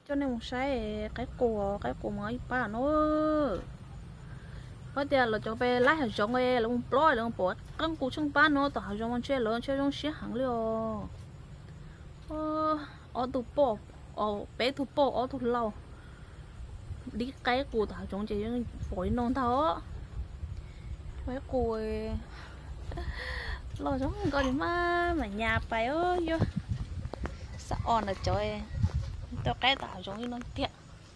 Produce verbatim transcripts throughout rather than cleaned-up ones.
cho nên một sai cái cua cái cua mới ba nó có tiền là cho về lái hàng giống ấy là một lối là một bộ con cua trong ba nó tao giống con chơi lớn chơi trong xí hàng liều ờ ở tụ bộ ở bé tụ bộ ở tụ lâu đi cái cua tao giống chơi phổi non tháo cái cua lo giống con gì mà mà nhà phải ơi vô sao on là trời tao cái tao giống như nó thiệt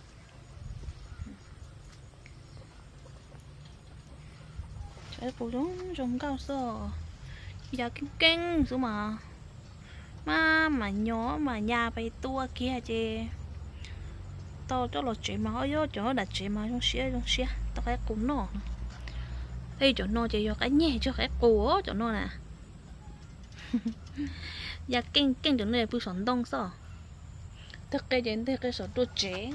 trời phụ giống giống cao sơ giờ kinh kinh số mà mà mà nhỏ mà nhà phải tua kia chứ tao cho là chuyện mà hơi cho đặt chuyện mà trong xía trong xía tao cái cũng nó đây chỗ nó chỉ cho cái nhẹ cho cái cổ chỗ nó nè giờ kinh kinh chỗ này phụ sẵn đông sao thực cái chuyện thực cái số đồ chế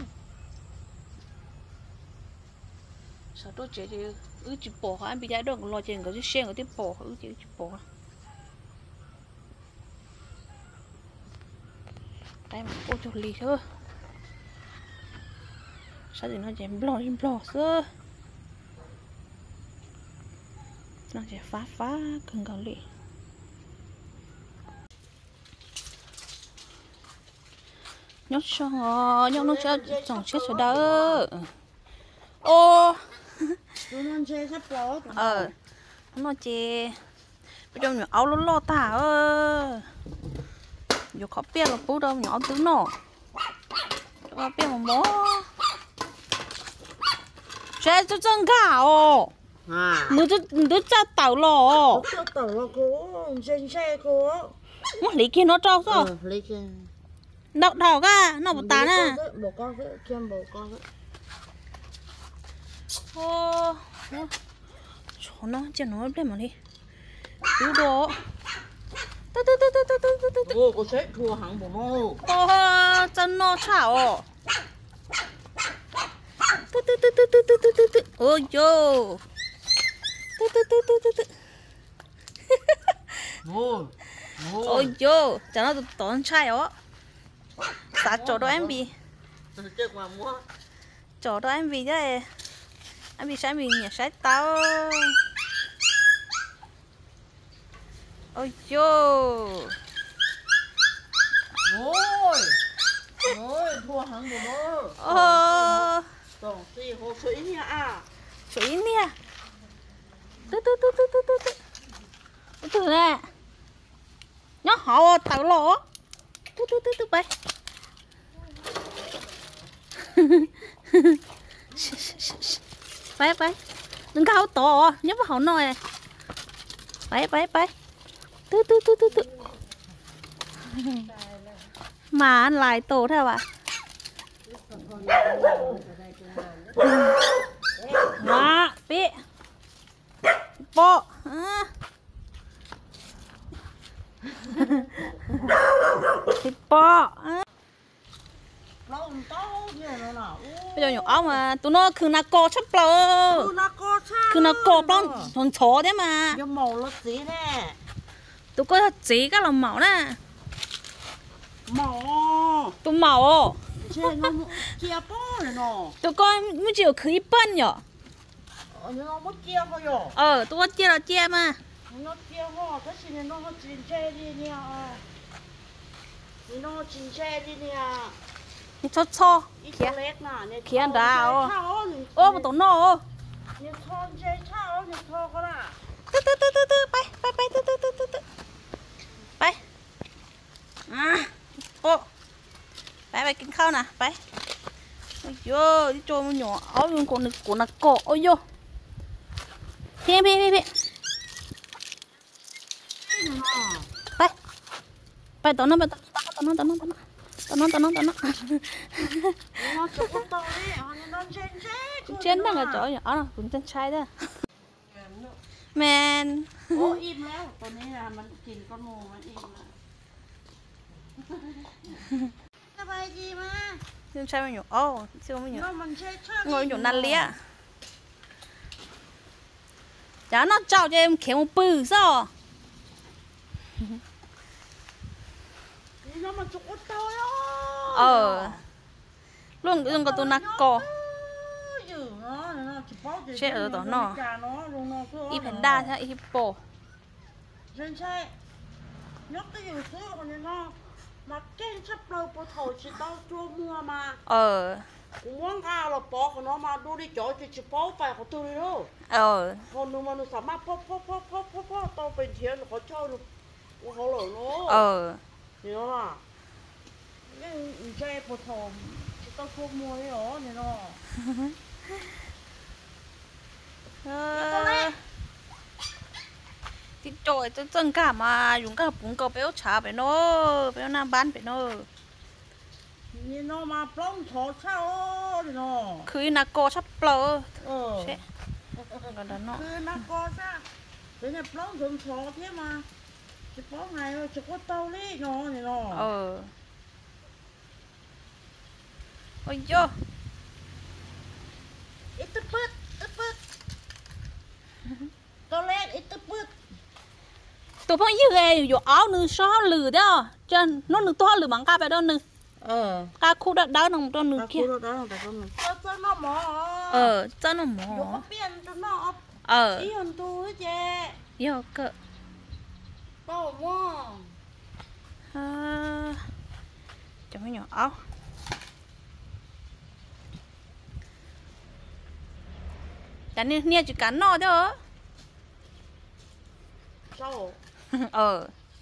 số đồ chế thì ứ chỉ bỏ anh bị giải được lo chuyện có chút xe có tiếp bỏ ứ chỉ chỉ bỏ đây mà cô cho lì thôi sao thì nó chém bò im bò xưa nó sẽ phá phá cần cầu lì nhóc cho nhóc nó cho chồng chết rồi đó ô ờ nó chê bây giờ nhỏ áo nó lo tả ơ giờ khó biết là bố đâu nhỏ tứ nọ khó biết mà mó chê cho chân cả ồ à nó cho nó cho tàu lò cho tàu là cô trên xe cô nó lấy kia nó cho sao ờ lấy kia đậu đậu cả nó bột tán à bộ con cái kem bộ con cái ô chỗ nó cho nó lên mà đi cứu đồ tư tư tư tư tư tư tư tư ô cô sẽ thua hẳn bộ mô ô chân nó chảo tư tư tư tư tư tư tư tư tư ôi yo tư tư tư tư tư tư ngồi ôi yo cho nó tốn chai ó sát chỗ đó em bị chơi qua mua chỗ đó em bị đấy em bị sai mình nhỉ sai tao ôi yo ngồi ngồi thua hẳn bộ mô ờ tổng si hồ suy nha à suy nè tư tư tư tư tư tư tư tư nè nhớ họ tao lỗ tư tư tư tư bay bay bay đừng cao to nhớ vào họ nói bay bay bay tư tư tư tư tư mà ăn lại tổ theo ạ đó bị bộ thịt bò bây giờ nhỏ ốc mà tụi nó cứ nạc co chấp lờ cứ nạc co lon thằng chó đấy mà cái màu nó gì nè tụi có chỉ các lòng màu nè màu tụi màu chơi nó chia bó rồi nó tụi con mới chịu khứ phân nhở nó mất chia thôi rồi ờ tụi con chia là chia mà nó chia hoa cái gì nó nó chín che đi nha nó chín che đi nha cho cho kia kia đào ô một tổ nổ 你穿这草，你脱过啦？ tư tư tư tư tư bay bay bay tư tư tư tư tư bay à ô bay bay kinh khao nè bay ôi yo đi cho nó nhỏ áo luôn còn còn là cọ ôi yo phi phi phi phi bay bay tao nó bay tao nó tao nó tao nó tao nó tao nó tao nó nó chụp con tàu đi, nó trên trên. trên đó là chỗ nhỏ nào cũng trên trái đó men ô imแล้วตัวนี้นะมันกินก้อนหมูมันอิ่มแล้วสบายดีมั้ย trên trái mình nhổ ô siêu mình nhổ nóมันใช่ชอบ ngồi nhổ năn lia chả nó chào cho em kéo một bự sao nó mà chụp con tàu đó ờ luôn luôn có tôi nát cò dữ nó nó chỉ bao giờ chết ở đó nó nó luôn nó cứ y panda theo y hippo dân sai nhóc cái dữ thứ còn nó mà cái sắp đâu bộ thầu chỉ tao chua mua mà ờ cũng muốn cao là bỏ của nó mà đu đi chỗ chỉ chỉ bỏ phải của tôi đi đâu ờ còn nếu mà nó sắm mà pop pop pop pop pop pop tao bên thiệt nó có chơi nó có lỗi nó ờ thì nó là cái chơi bộ thầu chỉ tao chua mua đấy đó thì nó ờ thì trời tôi chân cả mà dùng cả bún cầu béo chả béo nó béo nam bán béo nó thì nó mà plong thọ sao thì nó คือนักโกชับเปลอ ờ ใช่กันแล้วเนาะคือนักก็ซะเป็นเนี่ยplong thọ thọ thế mà chỉ có ngày rồi chỉ có tao đấy nó thì nó เออโอ้ยโย ít tức bứt tức bứt tao lên ít tức bứt ตัวพ่อยืดเออยู่เอาหนึ่งช้อนหรือเด้อจนนู้นหนึ่งตัวหรือมังกาไปด้านหนึ่ง ờ กาคู่ด้านด้านหนึ่งตัวหนึ่ง tao เกี้ย khu đó là tao mình tao cho nó mỏ เออเจ้าหนุ่มหมอ rồi có biển cho nó เออ ý hơn tôi chứ โยเกะ tao mua เออจะไม่หยอเอาแต่เนี่ยเนี่ยจะกันนอเด้อ sao เออ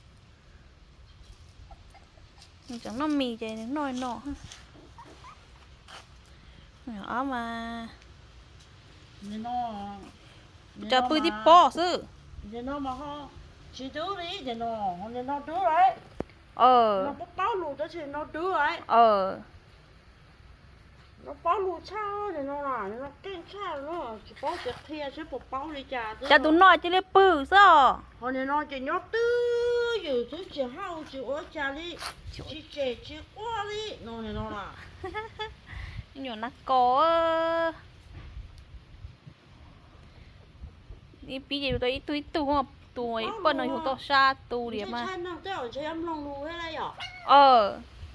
จังน้ำมีใจนึงน้อยหนอเอามานี่nó จะปืนที่ป้อซื้อนี่nó mà ho chỉ đứa đi thì nóนี่nó đứa đấy เออ nó có báo lù tới thì nó đứa đấy เออ nó báo lù sao thì nó là nó kinh sao nó chỉ báo việc thia chứ một báo đi trà จะตัวน้อยจะเรียกปื้อซะ hồi này nó chỉ nhót tư dù thứ chỉ hao chỉ ở trà đi chỉ trẻ chỉ qua đi nó này nó là อยู่นักกอนี่ปีเดียวตัวอีตุยตัวตัวไอ้เปิ้ลอยู่ตัวชาตัวเดียวมาใช่นั่งเจ้าใช้ยำลองดูให้ไรหรอเออ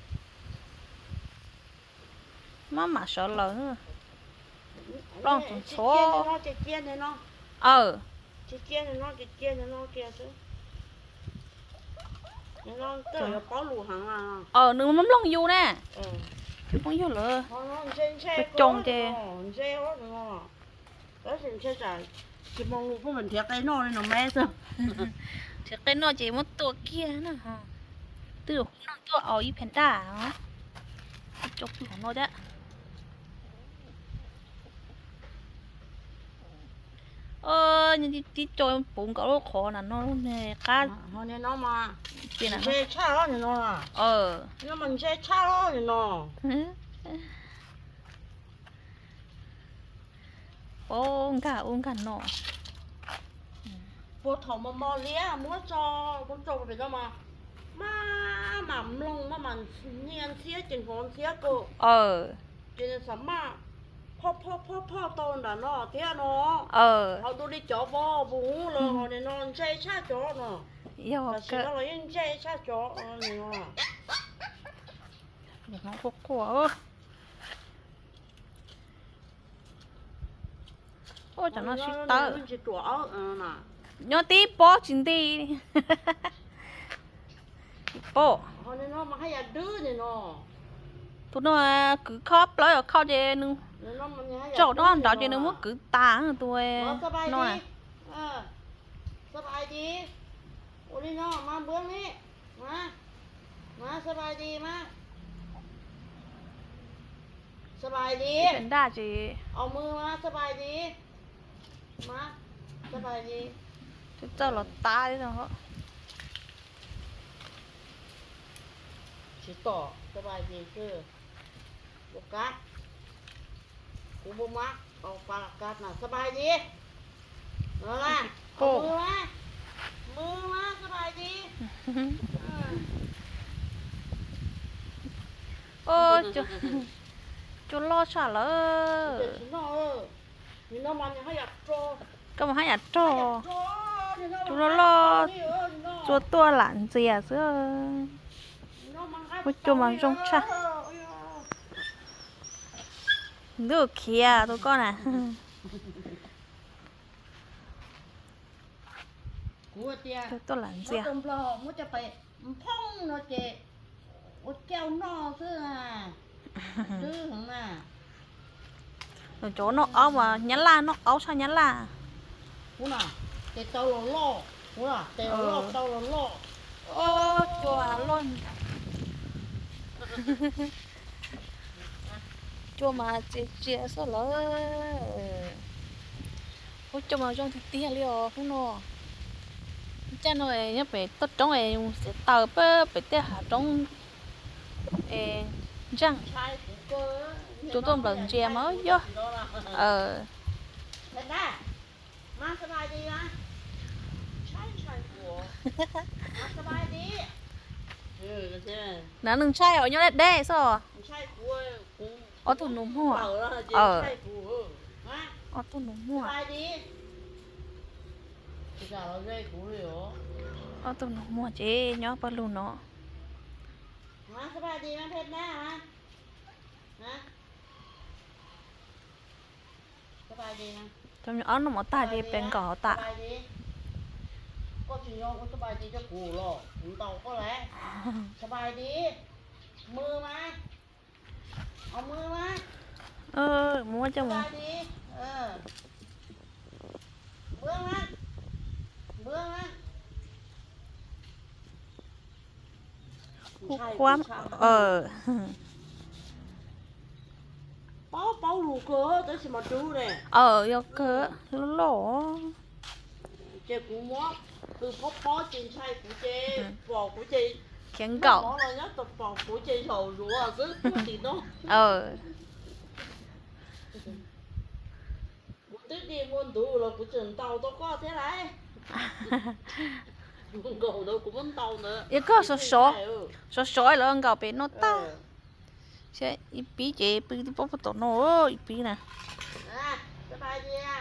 มาหมาชอบเลย Lon chỉ số. kia nó chỉ kia này nó เออ chỉ kia này nó chỉ kia này nó kia chứ nó tự nó báo lù hàng à เออนึกมันลงอยู่แน่ ừ ลงอยู่เลย nó trên xe Cái trông chê. xe đó nó đó trên xe chạy chỉ mong lù của mình thiệt cái nó này nó mê sao จะเป็นนอเจมันตัวเกี้ยนะฮะตัวน้องตัวเอาอีแพนด้าเนาะจกของเราจ้ะเออนี่ที่จอยปุ่มกับรถขอน่ะเนาะเนี่ยก้า hồi này nó mà เปลี่ยนอ่ะ xe cha đó thì nó là เออ nó mình xe cha đó thì nó โอ้งกะโอ้งกะเนาะ bộ thầu mà mò lía muốn cho muốn trồng để cho mà mà mắm lông mà mà nhiên xía trên hòn xía cô เออ trên sắm màพ่อพ่อพ่อพ่อโตนด่าเนาะเตี้ยเนาะเออเขาดูดิจ่อบ่บุ้งเลยเขาเนี่ยนอนใช้ชาจ่อเนาะโยแต่กสิ่งเรายังใช้ชาจ่อเออเนี่ยเนาะเดี๋ยวน้องพวกขัวโอ้จังน้องชิตามันจะตัวเอาเออน่ะ nhớ tí bó chín tí bó เขาเนี่ยเนาะมาให้ยาดื้อเนี่ยเนาะ tụi nó cứ khóc lấy ở khóc về nưng เนี่ยเนาะมันให้ยา chỗ đó đó về nưng muốn cứ tàng tôi สบายดี nói เออสบายดีโอ้ยเนาะมาเบื้องนี้มามาสบายดีมาสบายดีเป็นได้จีเอามือมาสบายดีมาสบายดีเจ้าเราตายแล้วเหรอสิต่อสบายดีคือบุกัดกูบุมักเอาปลากัดน่ะสบายดีเอาล่ะเอามือมามือมาสบายดีเออโอ้จุจุรอฉาเลเดี๋ยวย สิเนาะเออนี่เนาะมันยังให้อยากโตก็มาให้อัดจ่อโตนี่เนาะจุรอรอนี่เออนี่เนาะตัวตัวหลานเสียเสื้อนี่เนาะมันให้ว่าจุมันจงชะเออเออ Được kìa tôi con à. Cua tia. Tôi tôi làm gì Nó à? tôm lò muốn cho phải phong nó chè. Ôi treo no chứ à. Chứ không à. Ở chỗ nó áo mà nhắn la nó áo sao nhắn la. Cú nào? Cái tàu lò lò. Cú nào? Tàu lò lò, tàu lò lò. Ô chùa luôn. Chùa mà chị chị sao lỡ. Ôi chùa mà trong thì tia liò không nọ. Cha nói nhá phải tất trong ấy sẽ tàu bơ phải tia hạ trong ê răng Chai củ cơ. chúng tôi lần chè mới vô. Ờ. Thật ra. Má sắp bài đi á. Chai chai củ. Má sắp bài đi. Ừ, được chưa? Nó đừng chai ở nhau đây sao? Chai củ củ. Ở tụi nó mua. Ờ. Chai củ. Má. Ở tụi nó mua. Bài đi. Bây giờ nó dây củ liều. Ở tụi nó mua chứ nhó bao luôn nó. Má sắp bài đi má phết ná má. Hả? Sắp bài đi má. Trong nhỏ nó mà ta gì bên cỏ tạ. Sắp bài đi. Có chuyện nhau có sắp bài đi cho củ lò. Cũng tàu có lẽ. Sắp bài đi. Mưa má. Ở mưa má. Ơ mua cho Sắp mình. bài đi. Ờ. Mưa má. Mưa má. Khúc khoám. Ờ. Bao bao lù cơ tới xem mà chú nè. Ờ vô cơ lỗ lỗ. Chè củ mót. Từ bó bó trên say của chè. Bò của chè. Chén cậu. Nó là nhất tập bò của chè sầu rúa à chứ thì nó. Ờ. Tức đi muôn đủ là của trường tàu tôi có thế này. Không cầu đâu cũng muốn tàu nữa. Yêu cơ số số. Số số là ông cậu bé nó ta. Sẽ ít bí chế bí đi bóp tổ nó ít bí nè. À, cái bài gì à?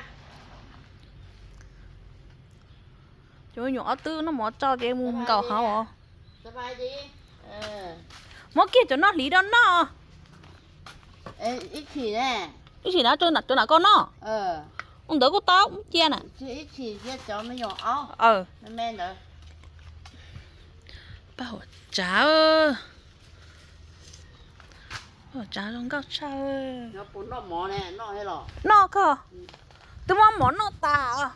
Chỗ nhỏ tư nó mỏ cho cái mùng cậu hả hả? Cái bài gì? Ờ. Mỏ kia cho nó lý đó nó. Ê, ít chỉ nè. Cái gì đó cho nè cho nè con nó. Ờ. Ông đỡ có tao cũng chia nè. Chứ ít chỉ chia cho mấy nhỏ áo. Ờ. Nó men nữa. Bảo chả ơi. Bảo chả trong các cha ơi. Nó cũng nó mỏ nè, nó hay lò. Nó cơ. Tôi mong món nó tà à.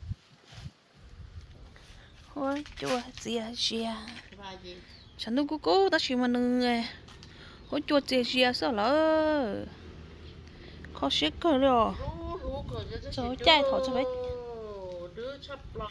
Ôi chua dìa dìa. Cái bài gì? Chẳng đâu cô cô ta chỉ mà nương nghe. Ôi chua dìa dìa sao lỡ. Khó xếp cơ rồi. Trời trai thỏ cho biết. Đứa sắp lọt.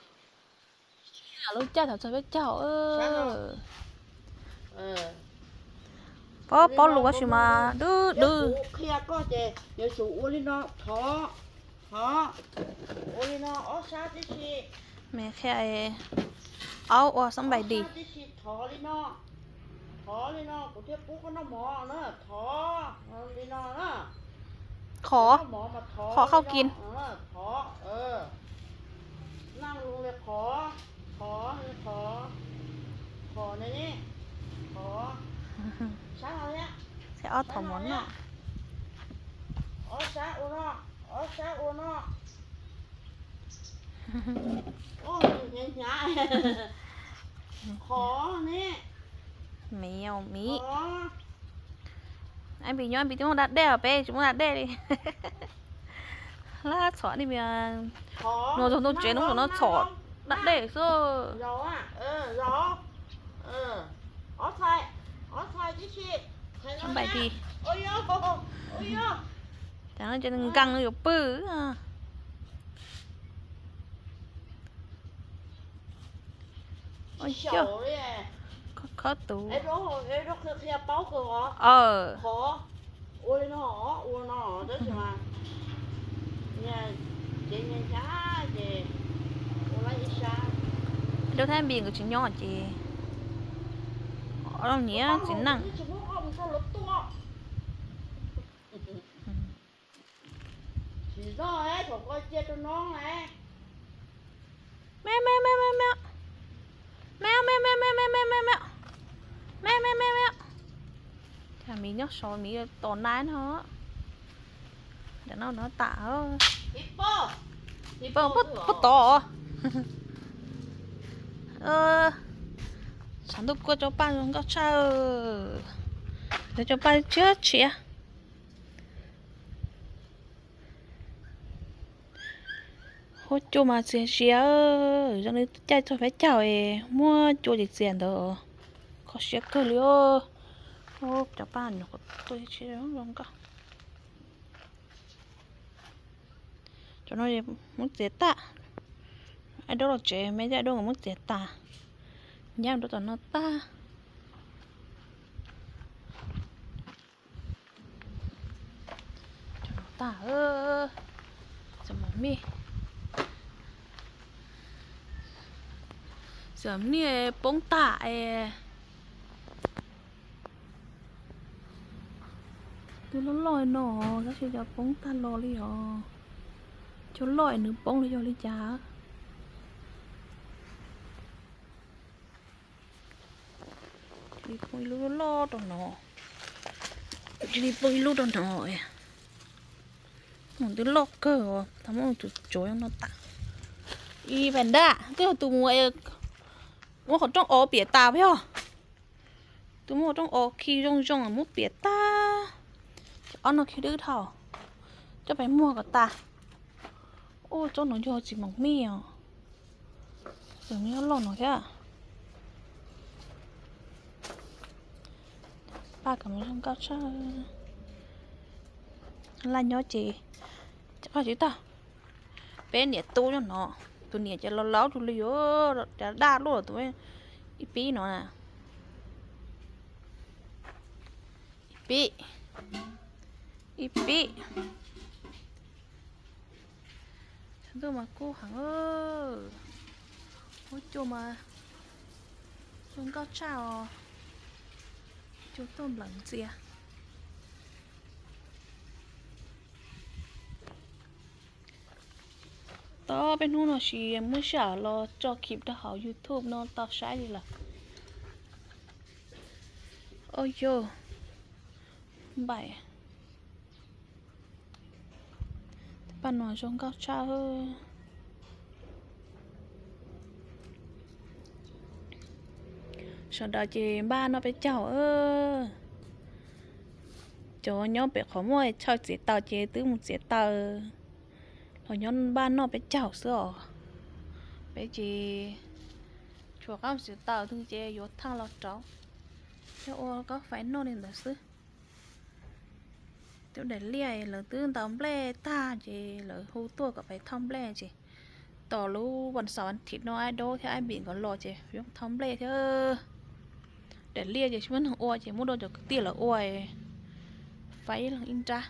Lúc trai thỏ cho biết cháu ơ. Ờ. Bó bó lùa chỉ mà đưa đưa. Khi có chè, nhớ số ô lên nó thỏ. Thỏ. Ô lên nó ó sát tí xì. Mẹ khai áo ô xong bài đi. Ó sát tí xì thỏ lên nó. Thỏ lên nó, của thiết bố có nó mò nữa. Thỏ lên nó nữa. Khó. Nó mò mà thỏ. Khó không kín. Ờ, thỏ. Ờ. Năng luôn là thỏ. Thỏ, thỏ. Thỏ này nhé. Thỏ. Sáng rồi nhé. Sẽ ớt thỏ món nọ. Ó sát ô nó. Ó sát ô nó. Ôi, nhẹ nhã. Khó nè. Mèo mí. Khó. Anh bị nhớ anh bị chúng đặt đeo bé chúng đặt đeo đi. Lá xóa đi bìa. Khó. Nó nó chế nó nó xóa đặt đeo cơ. Rõ à? Ờ, rõ. Ờ. Ó thay. Ó thay chứ chị. Xong bài đi. Ôi yo. Ôi yo. Chẳng nó trên găng nó kiểu bự à. Ôi chưa. Có khó tủ. Ê đó, ê đó khi báo cơ hả? Ờ. Khó. Ôi nó, ôi nó, đó chứ mà. Nhà, chị nhà xá, chị. Ôi lấy ít xa. Đâu thấy em biển của chị nhỏ chị. Ở đâu nhỉ chị năng. Chị đó ấy, thằng coi chia cho nó này. Mẹ mẹ mẹ mẹ mẹ. Mẹ mẹ mẹ mẹ mẹ mẹ mẹ mẹ. Mẹ mẹ mẹ mẹ. Chả mí nhóc sò mí tổn nán hả? để nó nó tạo Hippo. bông bắt bắt to ơ sản xuất qua cho ba luôn có sao để cho ba chết chị hốt cho mà xìa xìa cho nên chạy cho phải chào ấy mua cho dịch tiền đó có xìa cơ liêu hốt cho ba nó tôi chỉ không có cho nó muốn chết ta ai đó là trẻ mấy gia đâu muốn chết ta nhau đó nó ta cho nó ta ơ cho mà mi giờ mi bông ta ấy tôi nó lòi nọ cái gì đó bông ta lò đi hả cho lòi nữa bông đi cho đi chả đi bôi lú lo đồ nọ đi bôi lú đồ nọ một đứa lọ cơ thằng ông tụi chối nó tạ y bèn đạ cái tụi mua mua họ trong ổ bể ta phải không tụi mua trong ổ khi rong rong là mua bể ta ăn nó khi đứa thảo cho phải mua cả ta ô cho nó cho chỉ mỏng mi à rồi nó lon nó thế à ba cầm trong cao cha là nhỏ chị chắc phải chứ ta bé nhẹ tôi cho nó tôi nhẹ cho nó láo tôi liều đã đa luôn rồi tụi ít bí nó nè ít bí ít bí tôi mà cô hẳn ơi ôi chỗ mà trong cao cha chỗ tôm lạnh gì à đó bênนู้นnó chỉ mới xả lo cho kịp đó họ YouTube nó tao sai đi là ôi yo bảy bạn nói trong cao cha ơi sau đó chị ba nó phải chào ơ cho nhóm bé khó môi cho chị tao chị tứ một chị tao rồi nhóm ba nó phải chào sữa bé chị chùa các chị tao thương chị vô thang lọt cháu cho ô có phải nó nên là sư tôi để lia là tương tao ble ta chị là hú tua có phải thông ble chị tỏ lú bọn sáu ăn thịt nó ai đâu thì ai bị còn lò chị không thông ble chứ để lia chị vẫn không oi chị muốn đâu cho tiền là oi váy là in ra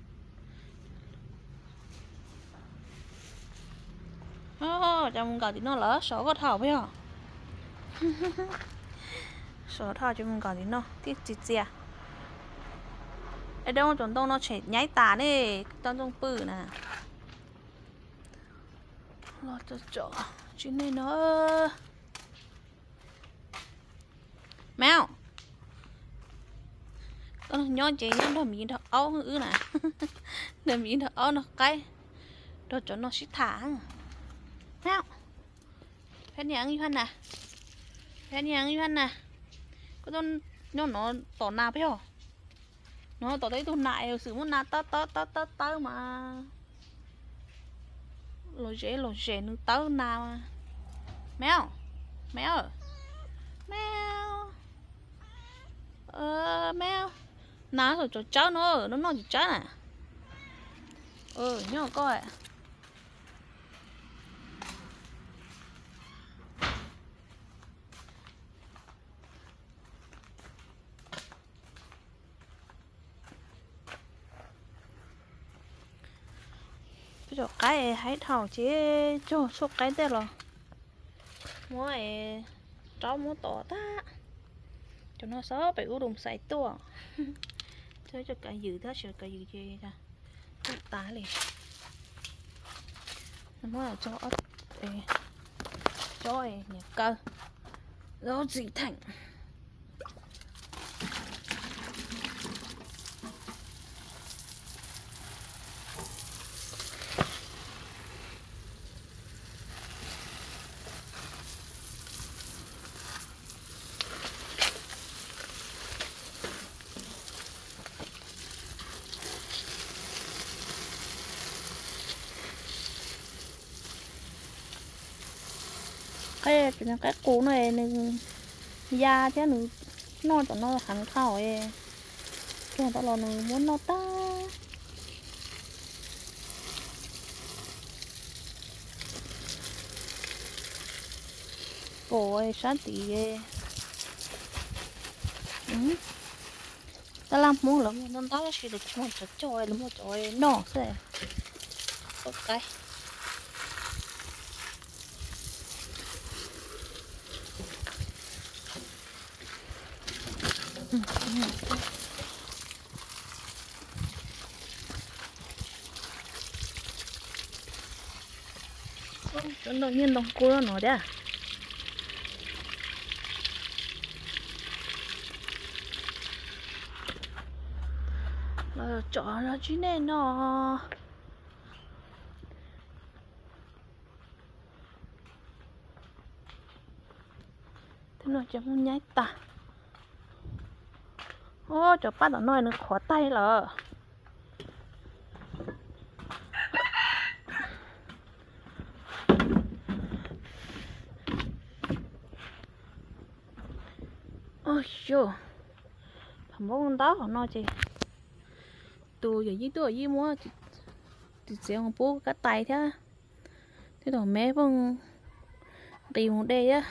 oh trong cả thì nó lỡ sổ có thảo phải không sổ thảo cho mình còn thì nó tiếc gì gì à ở đâu chuẩn tông nó chạy nhảy tà đi tao trong bự nè lo cho chỗ chứ này nó mèo con nhon chị nhon đó miếng đó áo ư nè để miếng đó áo nó cái đó cho nó xít thả mèo phép nhang như thế nè phép nhang như thế nè có con nó nó tỏ nào phải không nó tỏ thấy tôi nại sự muốn nà tớ tớ tớ tớ tớ mà lôi dễ lôi dễ nó tớ nào mà mèo mèo mèo ờ mèo ná rồi cho cháu nó nó nó chỉ cháu nè ừ nhớ coi cho cái hãy thầu chứ cho số cái thế rồi mua cháu mua tỏ ta cho nó sớ phải u đùng sải tua thế cho cả dữ thế cho cả dữ gì ra tá liền nó là cho ớt cho nhà cơ đó gì thành cái cái cái cú này nên da thế nữa nó cho nó hẳn khảo ấy cho tao lo nó muốn nó ta ôi sát tí ấy ừ. Ta làm muốn lắm nó tao chỉ được một chút trôi là một trôi nọ thế ok Chuẩn đột nhiên đồng cô nó nói đấy à? Là chọn ra chứ này nó thế nó chẳng muốn nhái ta ô cho bắt nó nói nó khó tay là ôi chú thằng bố con đó của nó chị tôi giờ với tôi ở dưới mua thì sẽ không bố cái tay thế thế rồi mẹ vẫn tìm một đây á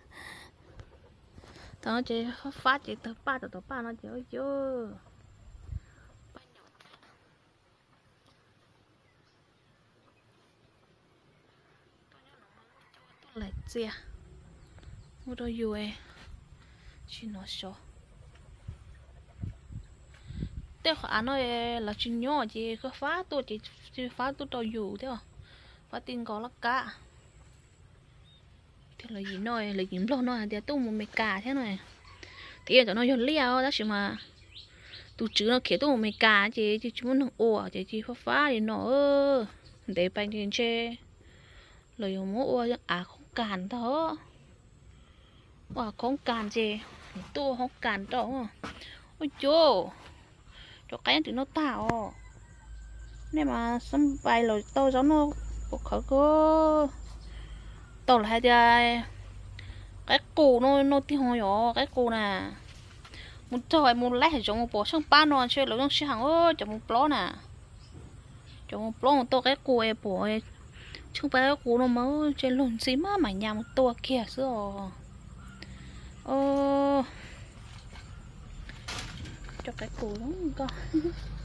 thằng chị phát chị tập ba tập ba nó chị ơi chưa lại chia mua đôi dùi chỉ nó số thế khả nói là chuyện nhỏ chị có phá tôi chị chị phá tôi đôi dù thế à phá tiền có là cả thế là gì nói là gì lo nói thì tôi một mày cả thế này thì cho nó vô liao đó chứ mà tôi chứ nó khiến tôi một mày cả chị chị chúng nó ủa chị chị phá phá thì nó để bánh tiền chê lời muốn ủa à không cản đó à không cản chị tôi không cản đâu ôi chú cho cái thì nó tạo nên mà xâm bài rồi tôi giống nó cuộc khởi cơ tôi là hai đứa cái cù nó nó tí hồi nhỏ cái cù nè một trời một lát thì chọn một bộ sang ba non chơi lâu trong xe hàng ơi chọn một ló nè chọn một ló một tô cái cù ấy bộ ấy chứ phải cái cù nó mới chơi lùn xí má mà nhà một tô kia xưa ơ cho cái cù nó con